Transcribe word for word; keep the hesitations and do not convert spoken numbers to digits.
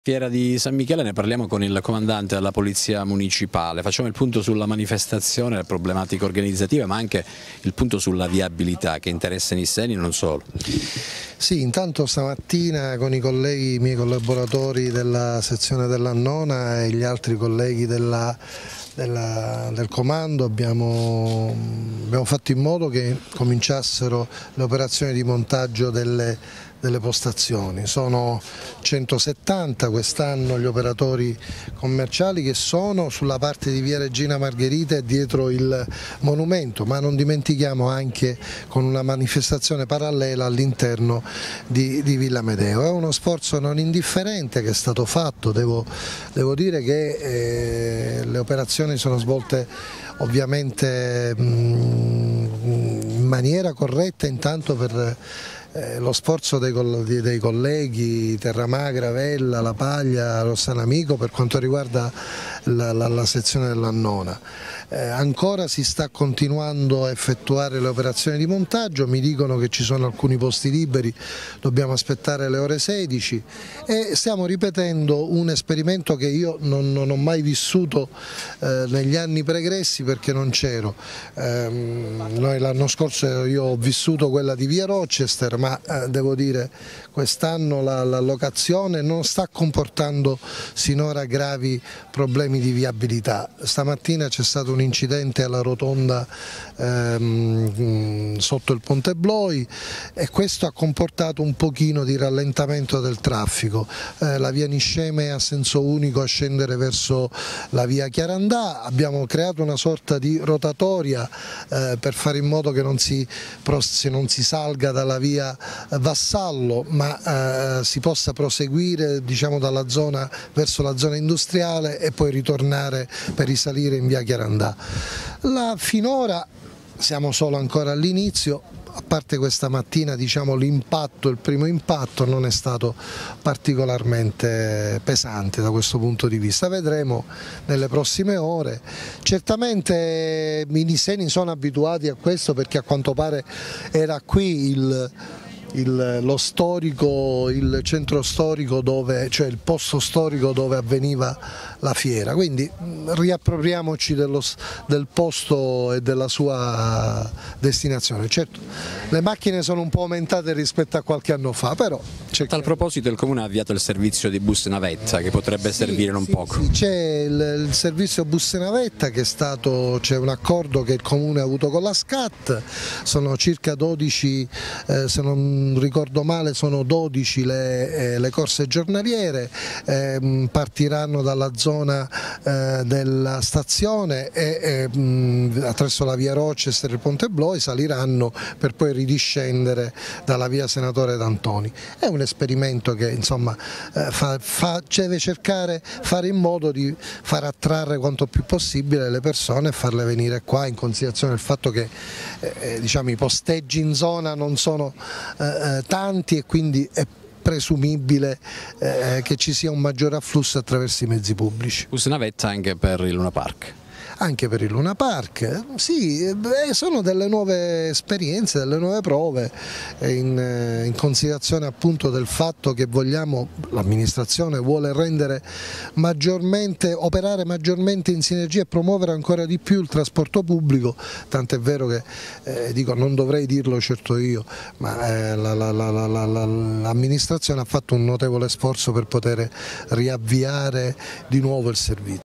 Fiera di San Michele, ne parliamo con il comandante della Polizia Municipale. Facciamo il punto sulla manifestazione, le problematiche organizzative, ma anche il punto sulla viabilità che interessa Nisseni e non solo. Sì, intanto stamattina con i colleghi, i miei collaboratori della sezione dell'Annona e gli altri colleghi della, della, del comando abbiamo, abbiamo fatto in modo che cominciassero le operazioni di montaggio delle delle postazioni. Sono centosettanta quest'anno gli operatori commerciali che sono sulla parte di via Regina Margherita e dietro il monumento, ma non dimentichiamo anche con una manifestazione parallela all'interno di, di Villa Medeo. È uno sforzo non indifferente che è stato fatto, devo, devo dire che eh, le operazioni sono svolte ovviamente mh, in maniera corretta, intanto per Eh, lo sforzo dei, dei colleghi Terramagra, Vella, La Paglia, Rossanamico per quanto riguarda la, la, la sezione dell'Annona. Eh, ancora si sta continuando a effettuare le operazioni di montaggio, mi dicono che ci sono alcuni posti liberi, dobbiamo aspettare le ore sedici e stiamo ripetendo un esperimento che io non, non ho mai vissuto eh, negli anni pregressi perché non c'ero. Eh, noi l'anno scorso io ho vissuto quella di via Rochester, ma eh, devo dire quest'anno la, la locazione non sta comportando sinora gravi problemi di viabilità. Stamattina c'è stato un incidente alla rotonda ehm, sotto il Ponte Bloi e questo ha comportato un pochino di rallentamento del traffico. Eh, la via Nisceme a senso unico a scendere verso la via Chiarandà, abbiamo creato una sorta di rotatoria eh, per fare in modo che non si, non si salga dalla via Vassallo, ma eh, si possa proseguire, diciamo, dalla zona verso la zona industriale e poi ritornare per risalire in via Chiarandà. La, finora siamo solo ancora all'inizio, a parte questa mattina, diciamo, l'impatto, il primo impatto non è stato particolarmente pesante da questo punto di vista, vedremo nelle prossime ore. Certamente i nisseni sono abituati a questo perché a quanto pare era qui il Il, lo storico, il centro storico dove, cioè il posto storico dove avveniva la fiera, quindi riappropriamoci dello, del posto e della sua destinazione. Certo, le macchine sono un po' aumentate rispetto a qualche anno fa, però a tal proposito il Comune ha avviato il servizio di bus navetta che potrebbe sì, servire non sì, poco. Sì, c'è il, il servizio bus navetta che è stato, c'è un accordo che il Comune ha avuto con la S C A T, sono circa dodici, eh, se non ricordo male sono dodici le, eh, le corse giornaliere, eh, partiranno dalla zona eh, della stazione e eh, mh, attraverso la via Rochester e il Ponte Bloi saliranno per poi ridiscendere dalla via Senatore D'Antoni. È un esperimento che insomma eh, fa, fa, deve cercare fare in modo di far attrarre quanto più possibile le persone e farle venire qua, in considerazione del fatto che eh, diciamo, i posteggi in zona non sono eh, tanti e quindi è presumibile eh, che ci sia un maggiore afflusso attraverso i mezzi pubblici. Bus navetta anche per il Luna Park? Anche per il Luna Park, sì, beh, sono delle nuove esperienze, delle nuove prove in, in considerazione appunto del fatto che vogliamo, l'amministrazione vuole rendere maggiormente, operare maggiormente in sinergia e promuovere ancora di più il trasporto pubblico, tant'è vero che eh, dico, non dovrei dirlo certo io, ma eh, l'amministrazione ha fatto un notevole sforzo per poter riavviare di nuovo il servizio.